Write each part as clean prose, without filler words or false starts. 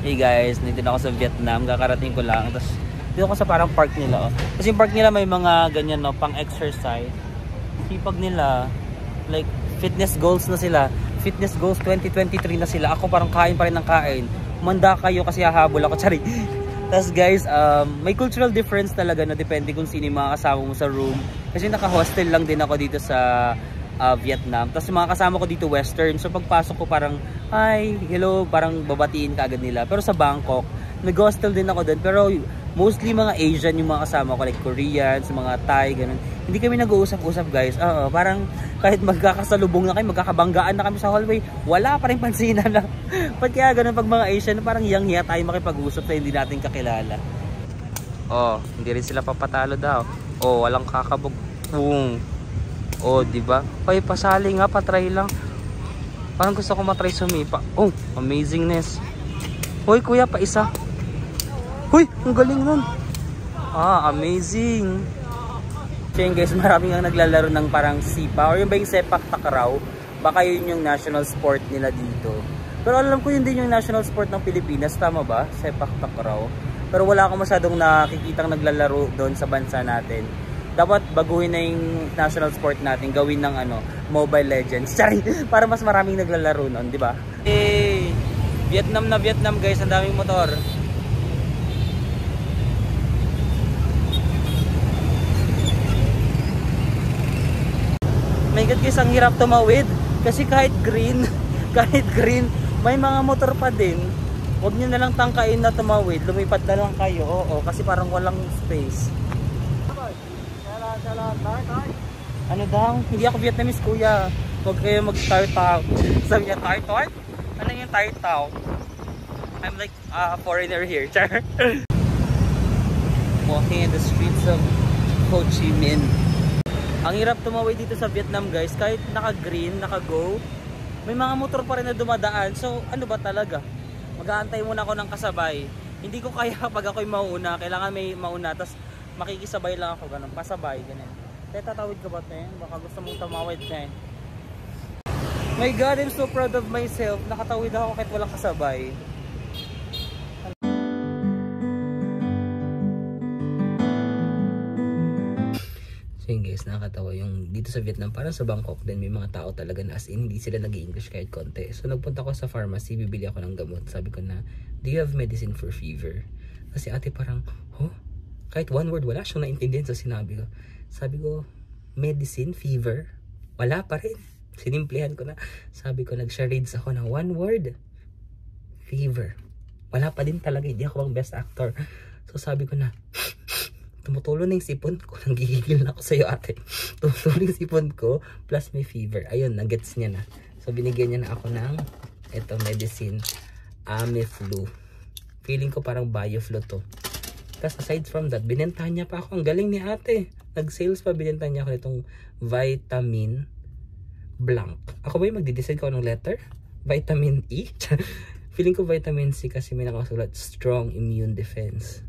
Hey guys, nandito na ako sa Vietnam. Kakarating ko lang. Tapos dito ako sa parang park nila. Oh. Kasi yung park nila may mga ganyan, no, pang exercise. Sipag nila, like fitness goals na sila. Fitness goals 2023 na sila. Ako parang kain pa rin ng kain. Manda kayo kasi hahabol ako. Tsari. Tapos guys, may cultural difference talaga na depende kung sino yung mga kasama mo sa room. Kasi naka-hostel lang din ako dito sa Vietnam. Tapos yung mga kasama ko dito western. So pagpasok ko parang hi, hello, parang babatiin ka agad nila. Pero sa Bangkok, nag-hostel din ako doon. Pero mostly mga Asian yung mga kasama ko, like Koreans, mga Thai, ganun. Hindi kami nag-uusap-usap guys. Parang kahit magkakasalubong na kayo, magkakabanggaan na kami sa hallway, wala pa rin pansinan na. Ba't kaya ganun pag mga Asian, parang yang-hiya tayo makipag-usap na hindi natin kakilala. Hindi rin sila papatalo daw. Walang kakabog. Diba? Hoy, pasali nga, patry lang. Parang gusto ko matry sumipa. Amazingness. Hoy, kuya, pa isa. Hoy, ang galing nun. Amazing. So yun guys, maraming ang naglalaro ng parang sipa. Or yung ba yung sepak takraw. Baka yun yung national sport nila dito. Pero alam ko yun din yung national sport ng Pilipinas. Tama ba? Sepak takraw. Pero wala akong masyadong nakikitang naglalaro doon sa bansa natin. Dapat baguhin na yung national sport natin, gawin ng Mobile Legends. Sorry, para mas maraming naglalaro noon, di ba? Vietnam na Vietnam guys, ang daming motor. My God guys, ang hirap tumawid kasi kahit green, may mga motor pa din. Huwag nyo na lang tangkain na tumawid, lumipat na lang kayo. Kasi parang walang space. Ano daw? Hindi ako Vietnamese kuya. Huwag kayo mag-tartaw. Sabi niya, tartaw? Ano yung tartaw? I'm like a foreigner here. Char. Walking in the streets of Ho Chi Minh. Ang hirap tumawid dito sa Vietnam guys. Kahit naka-green, naka-go, may mga motor pa rin na dumadaan. So ano ba talaga? Mag-aantay muna ako ng kasabay. Hindi ko kaya pag ako'y mauna. Kailangan may mauna. Tapos makikisabay lang ako, ganun, pasabay, ganun. Kaya tatawid ka ba ito? Baka gusto mong tumawid na My God, I'm so proud of myself. Nakatawid ako kahit walang kasabay. So yun guys, nakakatawa yung dito sa Vietnam, parang sa Bangkok din, may mga tao talaga na as in, hindi sila nag-i-English kahit konti. So nagpunta ko sa pharmacy, bibili ako ng gamot. Sabi ko na, do you have medicine for fever? Kasi ate parang, kahit one word wala siyang naintindihan sa sinabi ko. Sabi ko, medicine, fever, wala pa rin. Sinimplihan ko na. Sabi ko, nag-charades ako ng one word, fever. Wala pa din talaga, hindi ako ang best actor. So sabi ko na, tumutulo na yung sipon ko. Nanggigigil na ako sa'yo ate. Tumutulo yung sipon ko, plus may fever. Ayun, nagets niya na. So binigyan niya na ako ng medicine, Amiflu. Feeling ko parang Bioflu to. Tapos aside from that, binentahan niya pa ako. Ang galing ni ate. Nag-sales pa, binentahan niya ako nitong vitamin blank. Ako ba yung magdi-decide ko ng letter? Vitamin E? Feeling ko vitamin C kasi may nakasulat strong immune defense.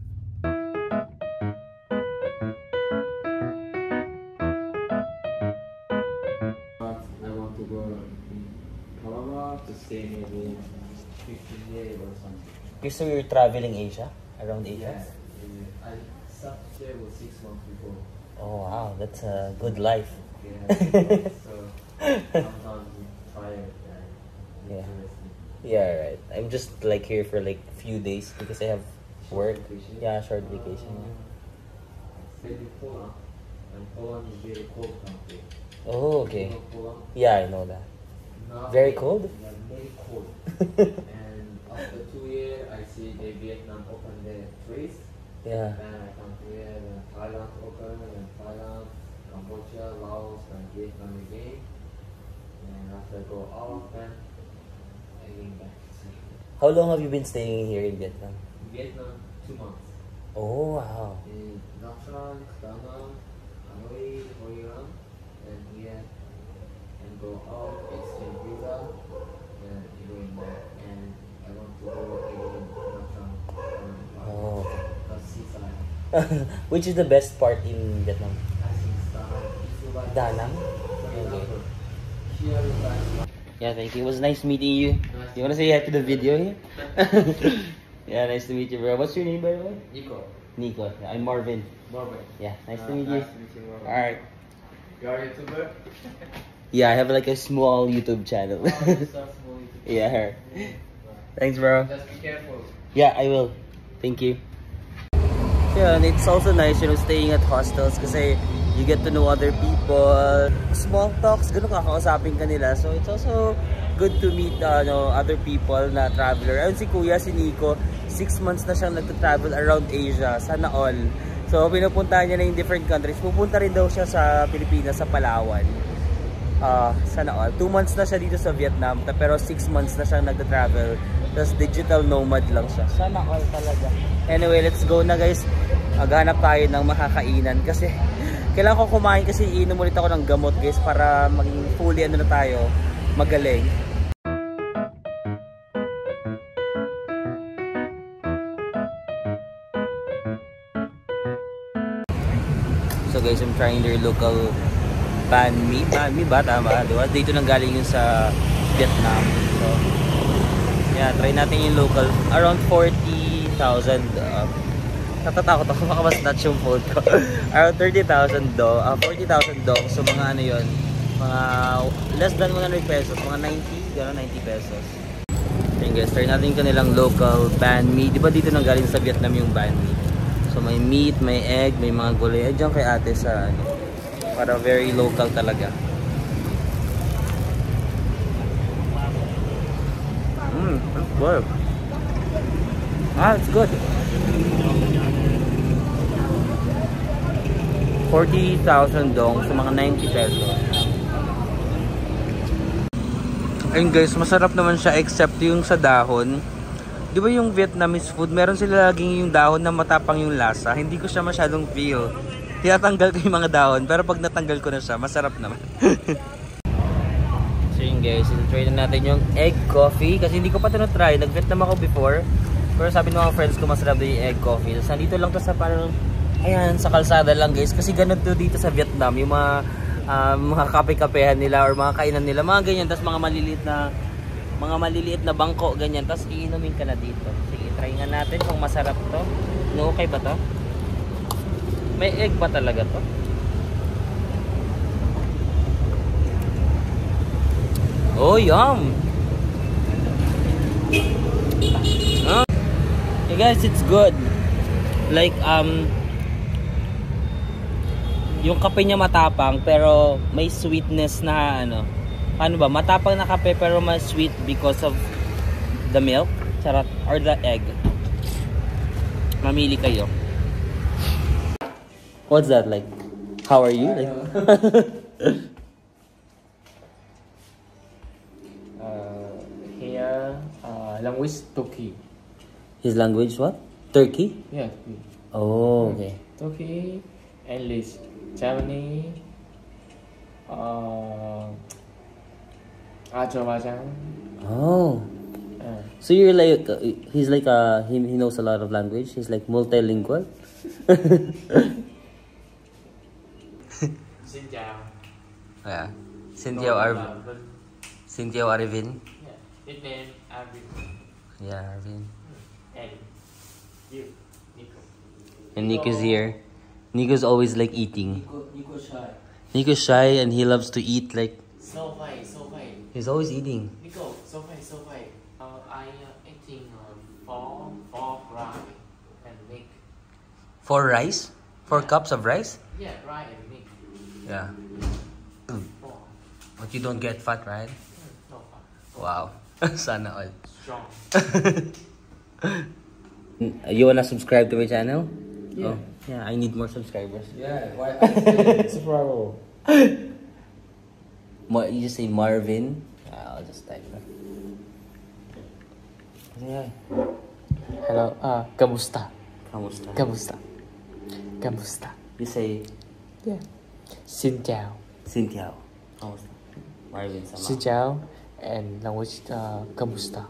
I want to go in Palawan to stay maybe 15 days or something. So you're traveling Asia? Around Asia? Yeah. I started there was 6 months before. Oh wow, that's a good life. Yeah, so sometimes we tired. Yeah, right. I'm just like here for like few days because I have work. Vacation? Yeah, short vacation. Stayed in Poland, and Poland is very cold country. Oh, okay. You know Poland? Yeah, I know that. Now Very cold? Yeah, very cold. And after 2 years, I see the Vietnam open the trees. Yeah. Then I come here, then Thailand open, then Thailand, Cambodia, Laos, and Vietnam again. And after I go out, then I came back. How long have you been staying here in Vietnam? Vietnam, 2 months. Oh wow. In Nha Trang, Da Nang, Hanoi, Hoi An, and here, and go out, exchange visa, and going back. And I want to go again Nha Trang. Oh. Seaside. Which is the best part in Vietnam? I think Da Nang. Da Nang? Okay. Here is Yeah, thank you. It was nice meeting you. You want to say hi to the video here? Yeah, nice to meet you, bro. What's your name, by the way? Nico. Nico. Yeah, I'm Marvin. Marvin. Yeah, nice to meet you. Nice to meet you, Marvin. Alright. You are a YouTuber? Yeah, I have like a small YouTube channel. Yeah. Thanks, bro. Just be careful. Yeah, I will. Thank you. Yeah, and it's also nice, staying at hostels kasi you get to know other people. Small talks, ganun kakausapin ka nila. So it's also good to meet other people na traveler. Ayun si Kuya, si Nico, 6 months na siyang nagta-travel around Asia. Sana all. So pinupuntahan niya na yung different countries. Pupunta rin daw siya sa Pilipinas, sa Palawan. Sana all. 2 months na siya dito sa Vietnam, pero 6 months na siyang nagta-travel. Tapos digital nomad lang siya. Sana all talaga. Anyway, let's go na guys. Maghanap tayo ng makakainan kasi kailangan ko kumain kasi iinom ulit ako ng gamot guys para maging fully na tayo, magaling. So guys, I'm trying their local banh mi. Banh mi ba? Tama, diba? Dito nang galing yun sa Vietnam. So, yeah, try natin yung local. Around 40,000. Natatakot ako, baka mas-snatch yung phone ko. Around 30,000 do. 40,000 do. So, mga ano yun. Mga less than 100 pesos. Mga 90, gano'n, 90 pesos. Ayun guys, try natin kanilang local banh mi. Diba dito nang galing sa Vietnam yung banh mi? So, may meat, may egg, may mga gulay. Diyan kay ate sa ano. Para very local talaga. It's good. It's good. 40,000 dong sa mga 90 pesos. Ayun guys, masarap naman siya except yung sa dahon. Di ba yung Vietnamese food, meron sila laging yung dahon na matapang yung lasa. Hindi ko siya masyadong feel. Tinatanggal ko yung mga dahon, pero pag natanggal ko na siya, masarap naman. So yun guys, try na natin yung egg coffee. Kasi hindi ko pa ito na-try. Nag-Vietnam ako before. Pero sabi ng mga friends ko, masarap din yung egg coffee. So nandito lang to sa parang, ayan, sa kalsada lang guys. Kasi ganun to dito sa Vietnam. Yung mga kape-kapehan nila or mga kainan nila. Mga ganyan. Tapos mga maliliit na bangko, ganyan. Tapos iinumin ka na dito. Sige, try nga natin kung masarap to. No, okay ba to? May egg ba talaga to? Oh, yum! Hey guys, it's good. Like, yung kape niya matapang pero may sweetness na ano. Ano ba? Matapang na kape pero mas sweet because of the milk. Charot. Or the egg. Mamili kayo. What's that like? How are you? Like, Here, language Turkey. his language what? Turkey? Yeah, Turkey. Oh, okay. Turkey, English, Germany, Azerbaijan. Oh. So you're like, he's like, he knows a lot of language. He's like multilingual. Xin chào. Yeah. Cynthia Arvin. Yeah, nickname Arvin. Yeah, Arvin. And you, Nico. And Nico's here. Nico's always like eating. Nico shy. Nico's shy and he loves to eat like. So fine, so fine. He's always eating. Nico, so fine, so fine. I eating four rice and milk. 4 rice? 4 cups of rice? Yeah, rice and milk. Yeah. Four. But you don't get fat, right? No fat. Wow. Sana all. Strong. You wanna subscribe to my channel? Yeah. Oh, yeah, I need more subscribers. Yeah, why? Surprise. You just say Marvin. I'll just type that. Yeah. Hello. Kamusta? Kamusta? Kamusta? Kamusta? You say Yeah. Xin chào. Cynthia. Kamusta? Marvin sama. Xin chào. And language kamusta?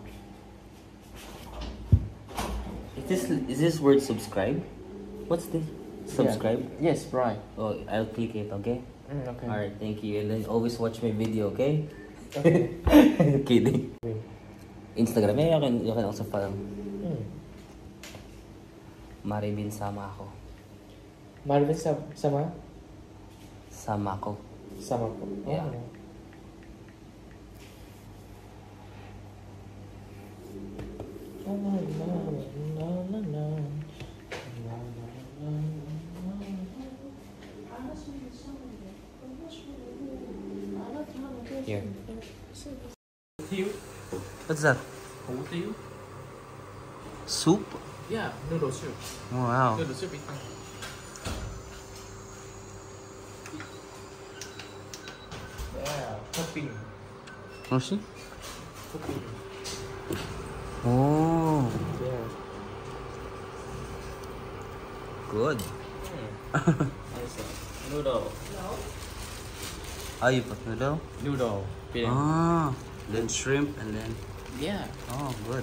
Is this word subscribe? What's this? Subscribe? Yeah. Yes, right. Oh, I'll click it, okay? Okay. Alright, thank you. And then always watch my video, okay? Kidding. Instagram, yeah, you can also follow. Maribin, sama ako. Marvin, sama? Sama ako. Sama po. Yeah. Oh. Here. You? What's that? What you? Soup? Yeah, noodle soup. Oh, wow. Noodle soup is fine. Yeah, topping. Oh, see? Topping. Oh, Yeah. good. Nice. Noodle. Ah, you put noodle? Noodle. Yeah. Ah, then shrimp and then... Yeah. Oh, good.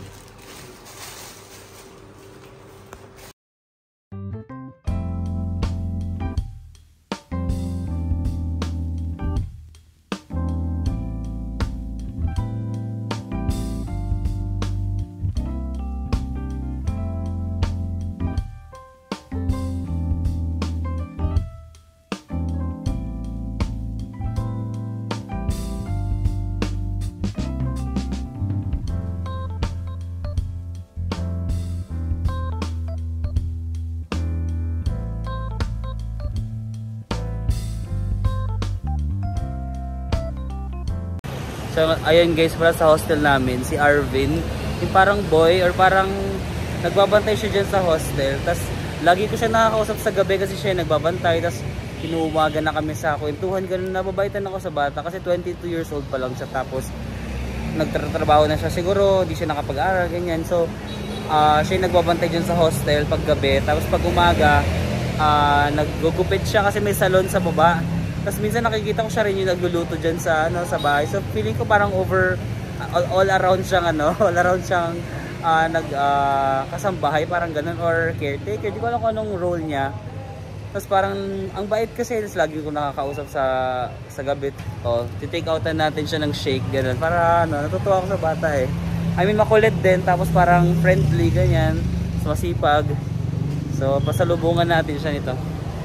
So, ayun guys, para sa hostel namin, si Arvin, yung parang boy or parang nagbabantay siya dyan sa hostel. Tapos, lagi ko siya nakakausap sa gabi kasi siya nagbabantay. Tapos, inuumaga na kami sa kwentuhan. Ganun, nababaitan ako sa bata kasi 22 years old pa lang siya. Tapos, nagtatrabaho na siya. Siguro, hindi siya nakapag-aral, ganyan. So, siya yung nagbabantay dyan sa hostel pag gabi. Tapos, pag umaga, naggugupit siya kasi may salon sa baba. Tapos minsan nakikita ko siya rin yung nagluluto diyan sa sa bahay. So feeling ko parang all around siyang all around siyang kasambahay, parang ganun, or caretaker. Di ko alam kung anong role niya. Tapos parang ang bait kasi, tapos lagi ko nakakausap sa gabi. Titake outan natin siya ng shake, ganun. Para natutuwa ako sa bata eh. I mean, makulit din, tapos parang friendly, ganyan. So, masipag. So, pasalubungan natin siya nito.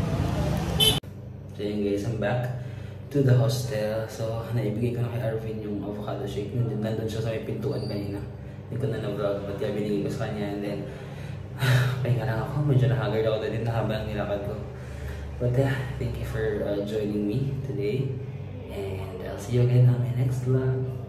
So yun guys, I'm back to the hostel. So naibigay ko na kay Arvin yung avocado shake. Nandun siya sa may pintuan kanina. Hindi ko na na-vlog, but yeah, binigay ko sa kanya. And then, pahinga lang ako. Medyo nahagard ako din na habang nilakad ko. But yeah, thank you for joining me today. And I'll see you again on my next vlog.